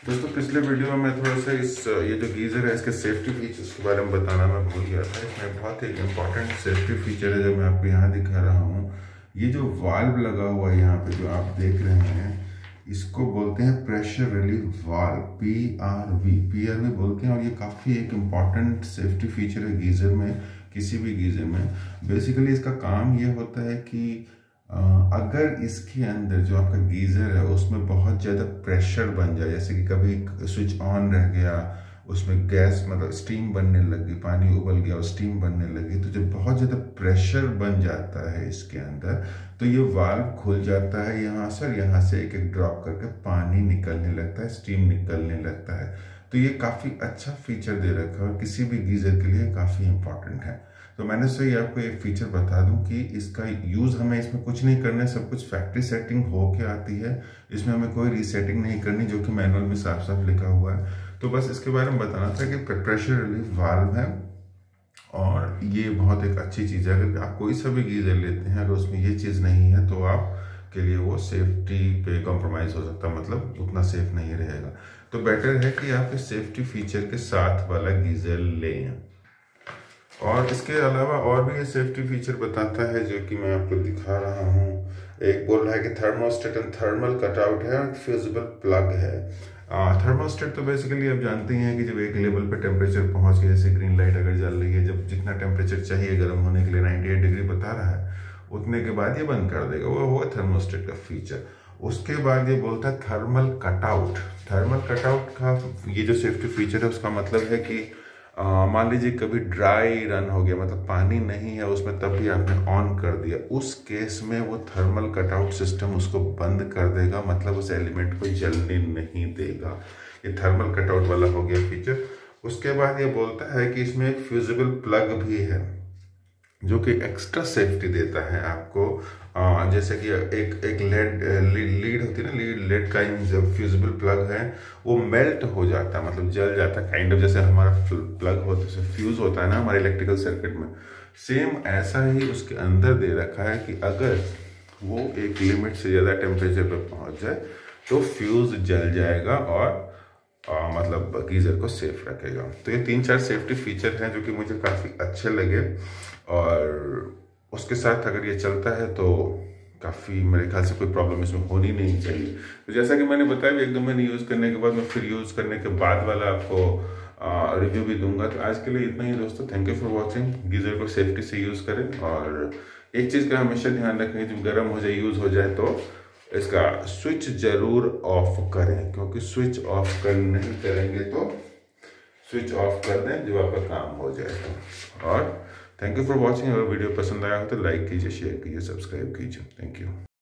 दोस्तों पिछले वीडियो में मैं थोड़ा सा ये जो गीज़र है इसके सेफ्टी फीचर्स के बारे में बताना मैं भूल गया था। इसमें बहुत ही इंपॉर्टेंट सेफ्टी फीचर है जो मैं आपको यहाँ दिखा रहा हूँ। ये जो वाल्व लगा हुआ है यहाँ पे जो आप देख रहे हैं, इसको बोलते हैं प्रेशर रिलीफ वाल्व, PRV बोलते हैं। और ये काफ़ी एक इम्पॉर्टेंट सेफ्टी फीचर है गीज़र में, किसी भी गीज़र में। बेसिकली इसका काम ये होता है कि अगर इसके अंदर जो आपका गीज़र है उसमें बहुत ज़्यादा प्रेशर बन जाए, जैसे कि कभी स्विच ऑन रह गया, उसमें गैस मतलब स्टीम बनने लगी, पानी उबल गया और स्टीम बनने लगी, तो जब बहुत ज़्यादा प्रेशर बन जाता है इसके अंदर तो ये वाल्व खुल जाता है यहाँ से, और यहाँ से एक एक ड्रॉप करके पानी निकलने लगता है, स्टीम निकलने लगता है। तो ये काफ़ी अच्छा फीचर दे रखा है और किसी भी गीज़र के लिए काफ़ी इंपॉर्टेंट है। तो मैंने सोचा ये आपको एक फीचर बता दूं कि इसका यूज़ हमें इसमें कुछ नहीं करना है, सब कुछ फैक्ट्री सेटिंग हो के आती है। इसमें हमें कोई रीसेटिंग नहीं करनी, जो कि मैनुअल में साफ साफ लिखा हुआ है। तो बस इसके बारे में बताना था कि प्रेशर रिलीफ वाल्व है और ये बहुत एक अच्छी चीज़ है। अगर आप कोई सा भी गीज़र लेते हैं, अगर उसमें ये चीज़ नहीं है तो आप के लिए वो सेफ्टी पे कॉम्प्रोमाइज़ हो सकता है, मतलब उतना सेफ नहीं रहेगा। तो बेटर है कि आप इस सेफ्टी फीचर के साथ वाला गीज़र लें। और इसके अलावा और भी ये सेफ्टी फीचर बताता है जो कि मैं आपको दिखा रहा हूँ। एक बोल रहा है कि थर्मोस्टेट एंड थर्मल कटआउट है और फ्यूजिबल प्लग है। थर्मोस्टेट तो बेसिकली आप जानते ही हैं कि जब एक लेवल पे टेम्परेचर पहुंच गया, जैसे ग्रीन लाइट अगर जल रही है, जब जितना टेम्परेचर चाहिए गर्म होने के लिए 98 डिग्री बता रहा है, उतने के बाद ये बंद कर देगा, वो हुआ थर्मोस्टेट का फीचर। उसके बाद ये बोलता है थर्मल कटआउट। थर्मल कटआउट का ये जो सेफ्टी फीचर है उसका मतलब है कि मान लीजिए कभी ड्राई रन हो गया, मतलब पानी नहीं है उसमें, तब भी आपने ऑन कर दिया, उस केस में वो थर्मल कटआउट सिस्टम उसको बंद कर देगा, मतलब उस एलिमेंट को जलने नहीं देगा। ये थर्मल कटआउट वाला हो गया फीचर। उसके बाद ये बोलता है कि इसमें एक फ्यूजिबल प्लग भी है जो कि एक्स्ट्रा सेफ्टी देता है आपको। जैसे कि एक लीड होती है ना, लेड का जो फ्यूजिबल प्लग है वो मेल्ट हो जाता है, मतलब जल जाता है काइंड ऑफ, जैसे हमारा प्लग होता है, फ्यूज होता है ना हमारे इलेक्ट्रिकल सर्किट में, सेम ऐसा ही उसके अंदर दे रखा है कि अगर वो एक लिमिट से ज़्यादा टेम्परेचर पर पहुंच जाए तो फ्यूज जल जाएगा और मतलब गीज़र को सेफ रखेगा। तो ये 3-4 सेफ्टी फीचर हैं जो कि मुझे काफ़ी अच्छे लगे, और उसके साथ अगर ये चलता है तो काफ़ी मेरे ख्याल से कोई प्रॉब्लम इसमें होनी नहीं चाहिए। तो जैसा कि मैंने बताया, एक दो महीने यूज़ करने के बाद मैं फिर यूज़ करने के बाद वाला आपको रिव्यू भी दूंगा। तो आज के लिए इतना ही दोस्तों, thank you for watching. Geyser को सेफ्टी से यूज़ करें, और एक चीज़ का हमेशा ध्यान रखें, जब गर्म हो जाए, यूज़ हो जाए तो इसका स्विच जरूर ऑफ करें, क्योंकि स्विच ऑफ नहीं करेंगे तो स्विच ऑफ कर दें जब आपका काम हो जाए तो। और थैंक यू फॉर वॉचिंग। अगर वीडियो पसंद आया हो तो लाइक कीजिए, शेयर कीजिए, सब्सक्राइब कीजिए। Thank you.